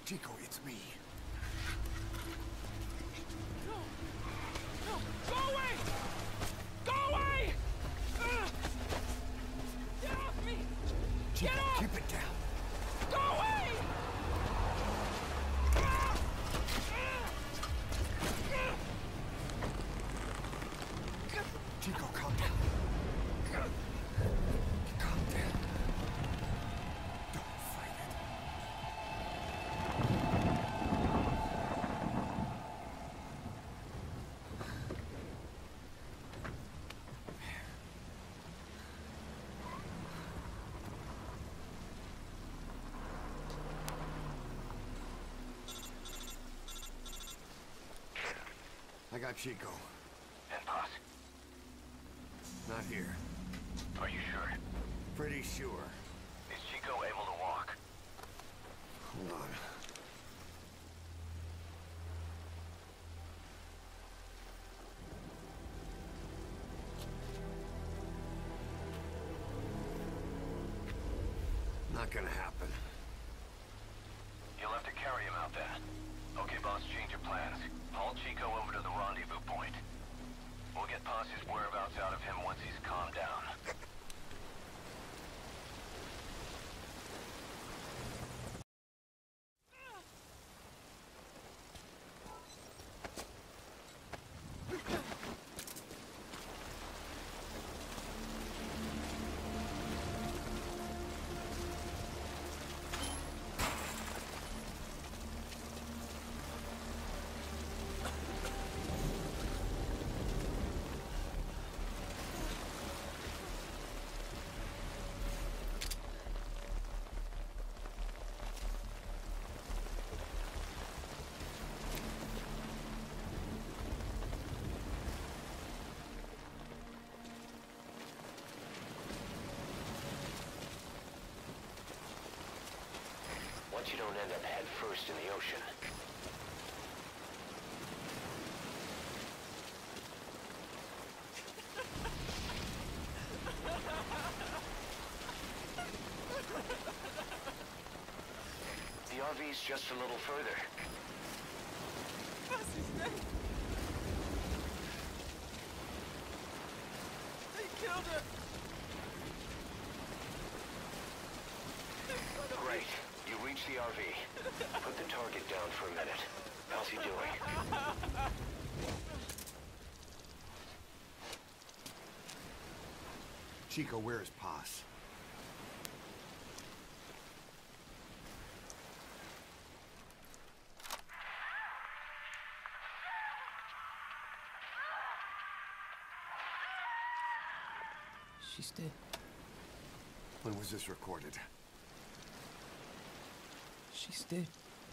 Chico, it's me. No! No! Go away! Go away! Get off me! Chico, Get off! keep it down. Go away! Chico, calm down. Calm down. Don't fight it. I got Chico. And Paz? Not here. Are you sure? Pretty sure. Is Chico able to walk? Hold on. Not gonna happen. You'll have to carry him out then. Okay, boss, change your plans. Haul Chico over to the rendezvous point. We'll get Paz's whereabouts out of him once he's calmed down. Once you don't end up head first in the ocean. The RV's just a little further. What's his name? They killed her! Great. You reach the RV. Put the target down for a minute. How's he doing? Chico, where is Paz? She's dead. When was this recorded? She's dead.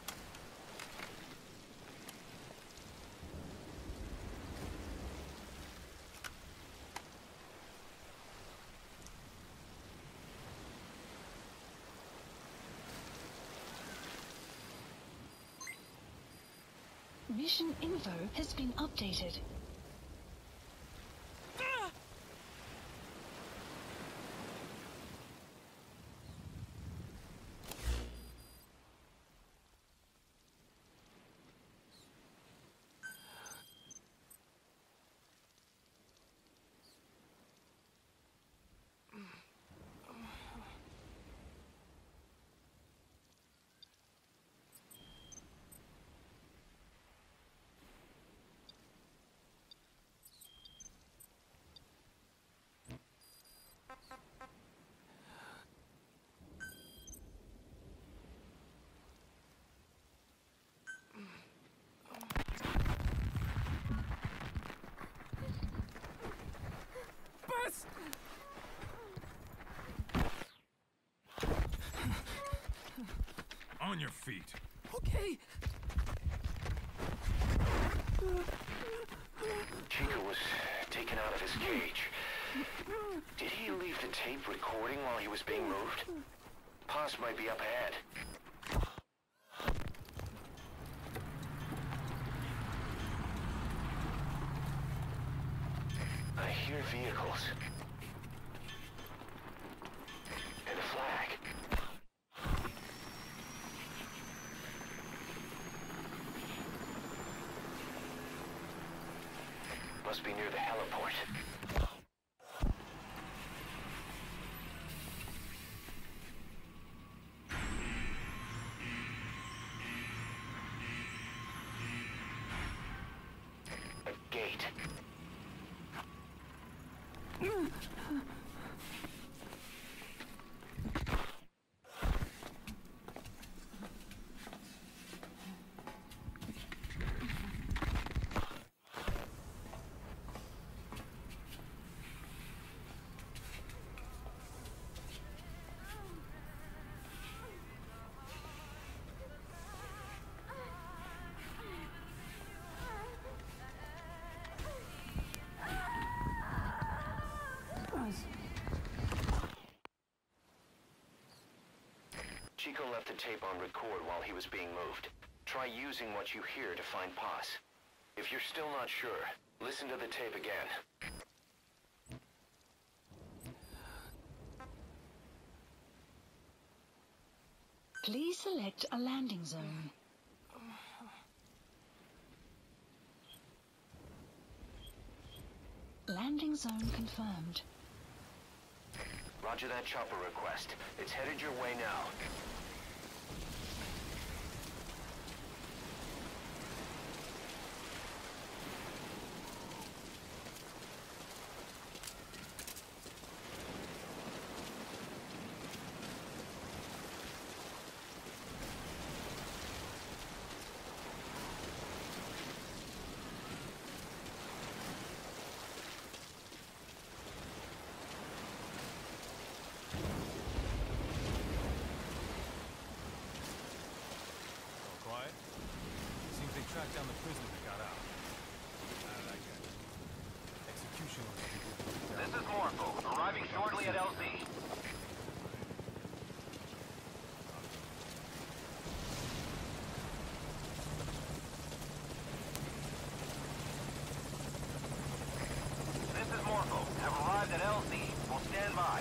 Mission info has been updated. Bus! On your feet. Okay. Chico was taken out of his cage. Did he leave the tape recording while he was being moved? Paz might be up ahead. I hear vehicles. And a flag. Must be near the heliport. A gate. Chico left the tape on record while he was being moved. Try using what you hear to find Paz. If you're still not sure, listen to the tape again. Please select a landing zone. Landing zone confirmed. Roger that chopper request. It's headed your way now. Track down the prisoner that got out. How did I get it? Execution order. This is Morpho, arriving shortly at LZ. This is Morpho, have arrived at LZ. We'll stand by.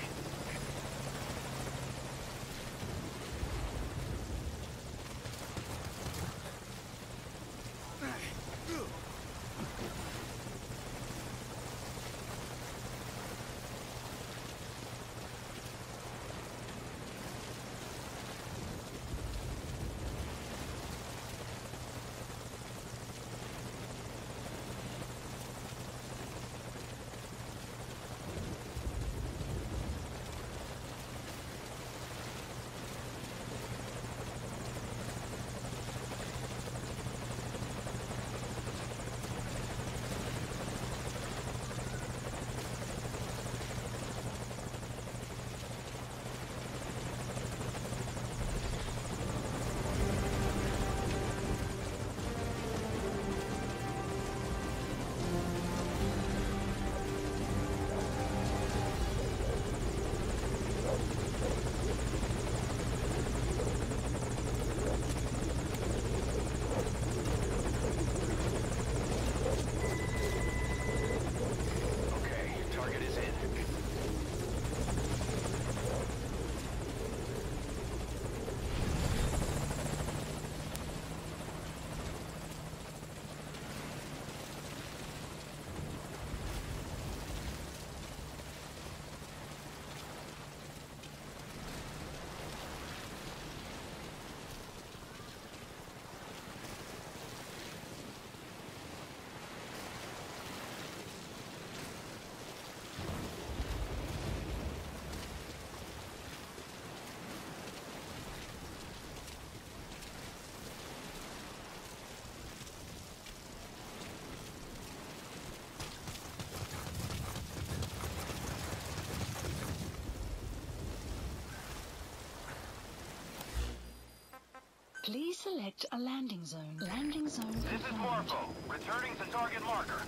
Please select a landing zone. Landing zone confirmed. This is Morpho, returning to target marker.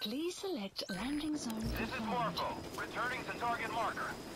Please select landing zone This is confirmed. Morpho, returning to target marker.